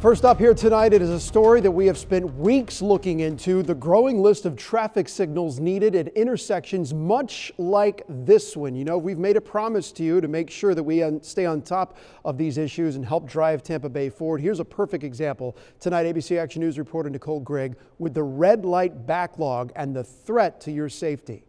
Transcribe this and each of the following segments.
First up here tonight, it is a story that we have spent weeks looking into, the growing list of traffic signals needed at intersections much like this one. You know, we've made a promise to you to make sure that we stay on top of these issues and help drive Tampa Bay forward. Here's a perfect example. Tonight, ABC Action News reporter Nicole Grigg with the red light backlog and the threat to your safety.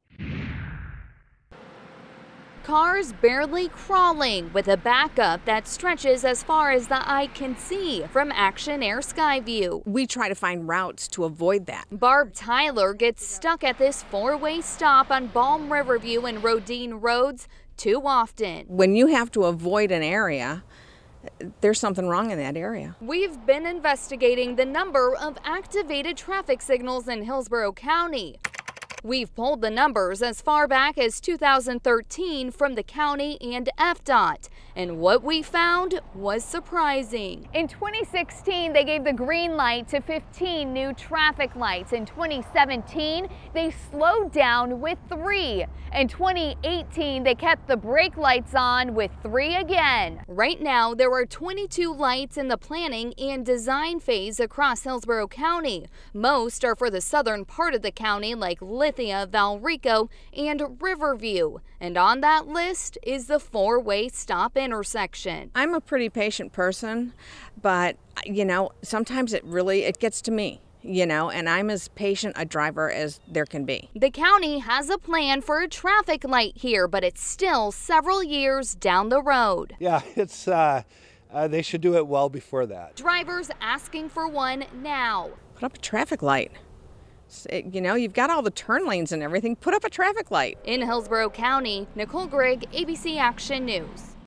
Cars barely crawling with a backup that stretches as far as the eye can see from Action Air Skyview. We try to find routes to avoid that. Barb Tyler gets stuck at this four-way stop on Balm Riverview and Rodine Roads too often. When you have to avoid an area, there's something wrong in that area. We've been investigating the number of activated traffic signals in Hillsborough County. We've pulled the numbers as far back as 2013 from the county and FDOT, and what we found was surprising. In 2016, they gave the green light to 15 new traffic lights. In 2017, they slowed down with 3. In 2018, they kept the brake lights on with 3 again. Right now, there are 22 lights in the planning and design phase across Hillsborough County. Most are for the southern part of the county, like Lithia, Valrico, and Riverview. And on that list is the four-way stop intersection. I'm a pretty patient person, but you know, sometimes it gets to me. You know, and I'm as patient a driver as there can be. The county has a plan for a traffic light here, but it's still several years down the road. Yeah, it's they should do it well before that. Drivers asking for one now. Put up a traffic light. You know, you've got all the turn lanes and everything. Put up a traffic light. In Hillsborough County, Nicole Grigg, ABC Action News.